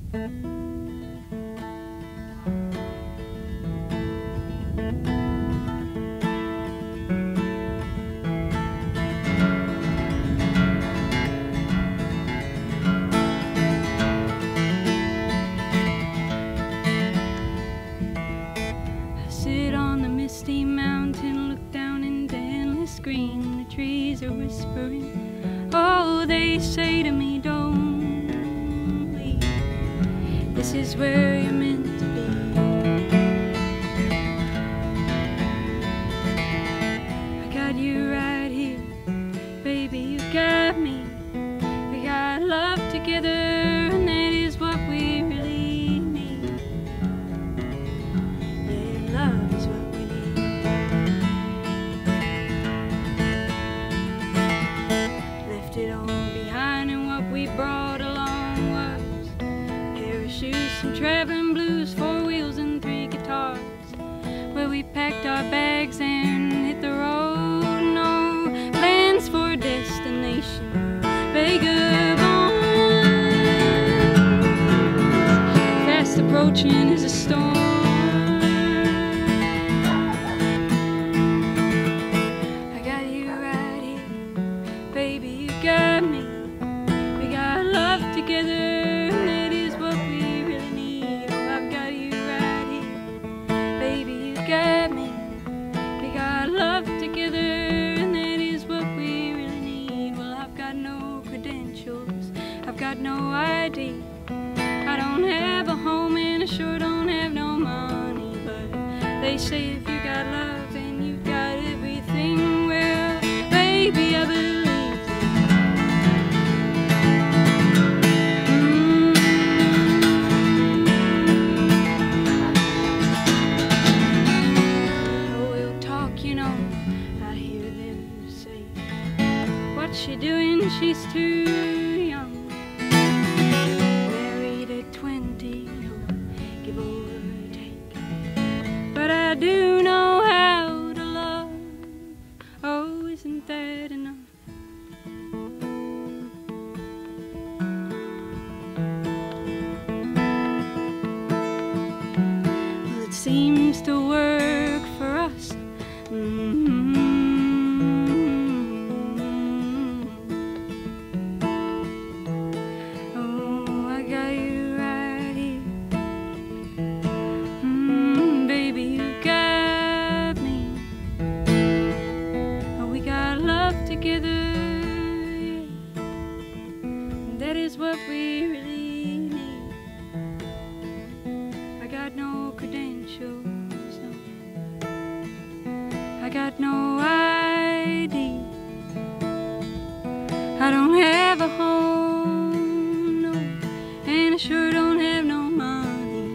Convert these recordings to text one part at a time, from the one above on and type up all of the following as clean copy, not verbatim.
Sit on the misty mountain, look down into endless green. The trees are whispering, oh, they say to me, don't leave. This is where you're meant to be. I got you right here, baby, you got me. We got love together, and that is what we really need. Yeah, love is what we need. Left it all behind, and what we brought along was a pair of shoes, some traveling blues, 4 wheels and 3 guitars. Where we packed our bags and hit the road. No plans for destination, vagabonds. Fast approaching is a storm. I got you right here, baby, you got me. We got love together, and that is what we really need. Oh, I've got you right here, baby, you got me. We got love together, and that is what we really need. Well, I've got no credentials, I've got no ID. I don't have a home, and I sure don't have no money. But they say if you got love, then you've got everything. Well, baby, I believe she doing? She's too young. Married at 20, give or take. But I do know how to love. Oh, isn't that enough? Well, it seems to work for us. Together, yeah. That is what we really need. I got no credentials, no. I got no ID. I don't have a home, no, and I sure don't have no money.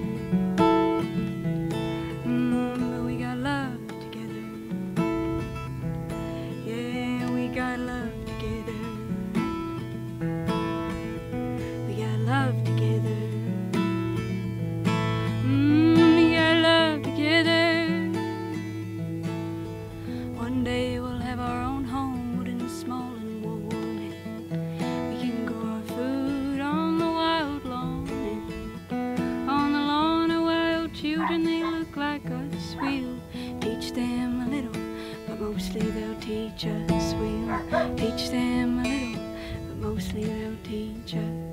But we got love together. Yeah, we got love together. We got love together. We got love together. One day we'll have our own home, wooden, small and warm. We can grow our food on the wild lawn. And on the lawn of wild children, they look like us. We'll teach them a little, but mostly they'll teach us. We'll teach them a little, but mostly they'll teach us.